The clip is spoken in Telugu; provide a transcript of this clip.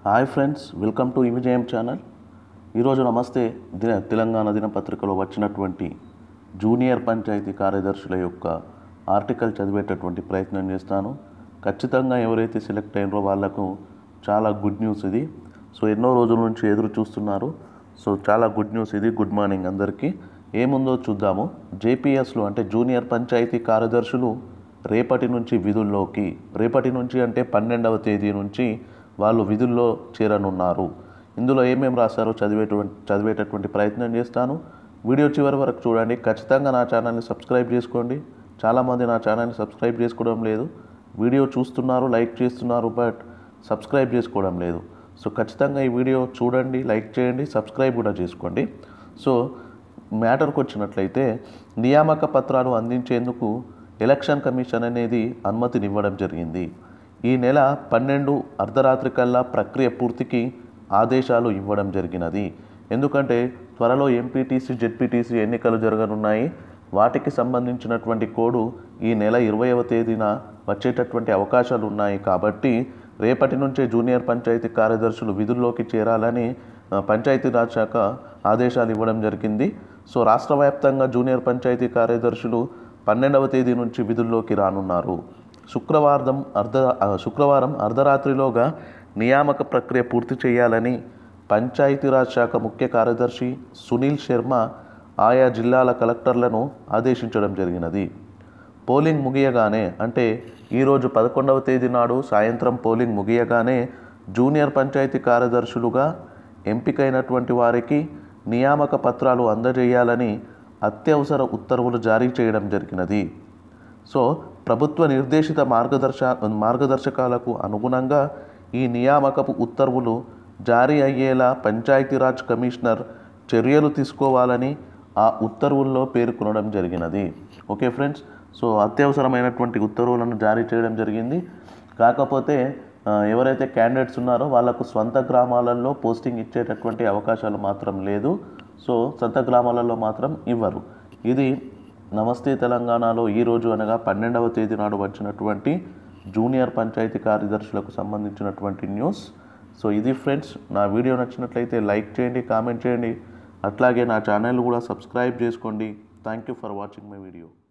Hi friends, welcome to Vijayam channel. ఈరోజు నమస్తే తెలంగాణ దినపత్రికలో వచ్చినటువంటి జూనియర్ పంచాయతీ కార్యదర్శుల యొక్క ఆర్టికల్ చదివేటటువంటి ప్రయత్నం చేస్తాను. ఖచ్చితంగా ఎవరైతే సెలెక్ట్ అయినరో వాళ్ళకు చాలా గుడ్ న్యూస్ ఇది. సో ఎన్నో రోజుల నుంచి ఎదురు చూస్తున్నారు. సో చాలా గుడ్ న్యూస్ ఇది. గుడ్ మార్నింగ్ అందరికీ. ఏముందో చూద్దాము. జేపీఎస్లు అంటే జూనియర్ పంచాయతీ కార్యదర్శులు రేపటి నుంచి విధుల్లోకి, రేపటి నుంచి అంటే 12వ తేదీ నుంచి వాళ్ళు విధుల్లో చేరనున్నారు. ఇందులో ఏమేమి రాశారో చదివేటటువంటి ప్రయత్నం చేస్తాను. వీడియో చివరి వరకు చూడండి. ఖచ్చితంగా నా ఛానల్ని సబ్స్క్రైబ్ చేసుకోండి. చాలామంది నా ఛానల్ని సబ్స్క్రైబ్ చేసుకోవడం లేదు. వీడియో చూస్తున్నారు, లైక్ చేస్తున్నారు, బట్ సబ్స్క్రైబ్ చేసుకోవడం లేదు. సో ఖచ్చితంగా ఈ వీడియో చూడండి, లైక్ చేయండి, సబ్స్క్రైబ్ కూడా చేసుకోండి. సో మ్యాటర్కి వచ్చినట్లయితే, నియామక పత్రాలు అందించేందుకు ఎలక్షన్ కమిషన్ అనేది అనుమతినివ్వడం జరిగింది. ఈ నెల 12 అర్ధరాత్రి కల్లా ప్రక్రియ పూర్తికి ఆదేశాలు ఇవ్వడం జరిగినది. ఎందుకంటే త్వరలో ఎంపీటీసీ, జెడ్పీటీసీ ఎన్నికలు జరగనున్నాయి. వాటికి సంబంధించినటువంటి కోడ్ ఈ నెల 20వ తేదీన వచ్చేటటువంటి అవకాశాలు ఉన్నాయి. కాబట్టి రేపటి నుంచే జూనియర్ పంచాయతీ కార్యదర్శులు విధుల్లోకి చేరాలని పంచాయతీరాజ్ శాఖ ఆదేశాలు ఇవ్వడం జరిగింది. సో రాష్ట్ర వ్యాప్తంగా జూనియర్ పంచాయతీ కార్యదర్శులు 12వ తేదీ నుంచి విధుల్లోకి రానున్నారు. శుక్రవారం అర్ధరాత్రిలోగా నియామక ప్రక్రియ పూర్తి చేయాలని పంచాయతీరాజ్ శాఖ ముఖ్య కార్యదర్శి సునీల్ శర్మ ఆయా జిల్లాల కలెక్టర్లను ఆదేశించడం జరిగినది. పోలింగ్ ముగియగానే, అంటే ఈరోజు 11వ తేదీ నాడు సాయంత్రం పోలింగ్ ముగియగానే జూనియర్ పంచాయతీ కార్యదర్శులుగా ఎంపికైనటువంటి వారికి నియామక పత్రాలు అందజేయాలని అత్యవసర ఉత్తర్వులు జారీ చేయడం జరిగినది. సో ప్రభుత్వ నిర్దేశిత మార్గదర్శకాలకు అనుగుణంగా ఈ నియామకపు ఉత్తర్వులు జారీ అయ్యేలా పంచాయతీరాజ్ కమిషనర్ చర్యలు తీసుకోవాలని ఆ ఉత్తర్వుల్లో పేర్కొనడం జరిగినది. ఓకే ఫ్రెండ్స్, సో అత్యవసరమైనటువంటి ఉత్తర్వులను జారీ చేయడం జరిగింది. కాకపోతే ఎవరైతే క్యాండిడేట్స్ ఉన్నారో వాళ్ళకు స్వంత గ్రామాలలో పోస్టింగ్ ఇచ్చేటటువంటి అవకాశాలు మాత్రం లేదు. సో సొంత గ్రామాలలో మాత్రం ఇవ్వరు. ఇది నమస్తే తెలంగాణలో ఈరోజు అనగా 12వ తేదీ నాడు వచ్చినటువంటి జూనియర్ పంచాయతీ కార్యదర్శులకు సంబంధించినటువంటి న్యూస్. సో ఇది ఫ్రెండ్స్. నా వీడియో నచ్చినట్లయితే లైక్ చేయండి, కామెంట్ చేయండి, అట్లాగే నా ఛానల్ కూడా సబ్స్క్రైబ్ చేసుకోండి. Thank you for watching my video.